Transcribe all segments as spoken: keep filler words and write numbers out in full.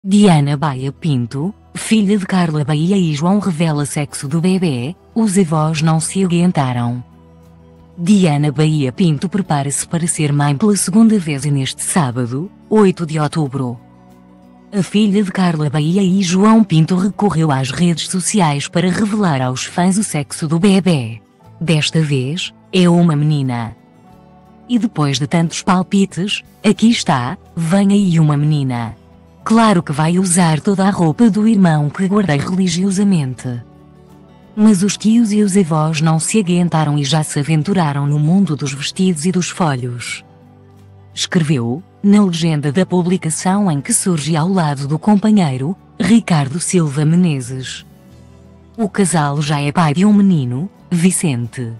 Diana Baia Pinto, filha de Carla Baia e João, revela sexo do bebê, os avós não se aguentaram. Diana Baia Pinto prepara-se para ser mãe pela segunda vez e neste sábado, oito de outubro. A filha de Carla Baia e João Pinto recorreu às redes sociais para revelar aos fãs o sexo do bebê. Desta vez, é uma menina. E depois de tantos palpites, aqui está, vem aí uma menina. Claro que vai usar toda a roupa do irmão que guardei religiosamente. Mas os tios e os avós não se aguentaram e já se aventuraram no mundo dos vestidos e dos folhos. Escreveu, na legenda da publicação em que surge ao lado do companheiro, Ricardo Silva Menezes. O casal já é pai de um menino, Vicente.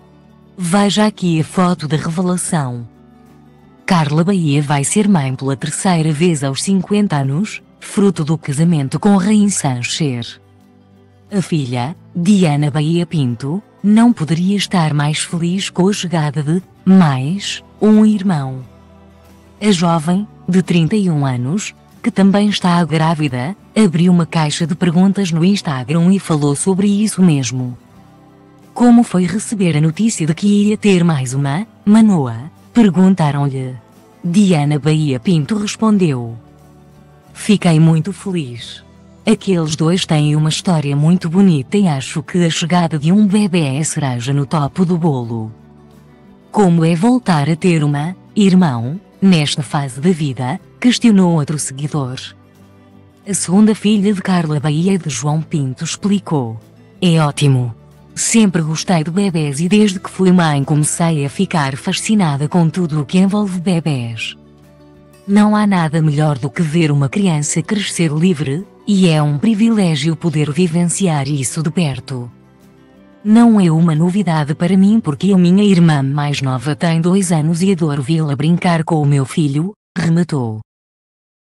Veja aqui a foto da revelação. Carla Baia vai ser mãe pela terceira vez aos cinquenta anos, fruto do casamento com Rainha Sancher. A filha, Diana Baia Pinto, não poderia estar mais feliz com a chegada de mais um irmão. A jovem, de trinta e um anos, que também está grávida, abriu uma caixa de perguntas no Instagram e falou sobre isso mesmo. Como foi receber a notícia de que ia ter mais uma, Manoa? Perguntaram-lhe. Diana Baia Pinto respondeu: Fiquei muito feliz. Aqueles dois têm uma história muito bonita e acho que a chegada de um bebê é a cereja no topo do bolo. Como é voltar a ter uma irmão, nesta fase da vida? Questionou outro seguidor. A segunda filha de Carla Baia e de João Pinto explicou: É ótimo. Sempre gostei de bebés e desde que fui mãe comecei a ficar fascinada com tudo o que envolve bebés. Não há nada melhor do que ver uma criança crescer livre, e é um privilégio poder vivenciar isso de perto. Não é uma novidade para mim porque a minha irmã mais nova tem dois anos e adoro vê-la brincar com o meu filho, rematou.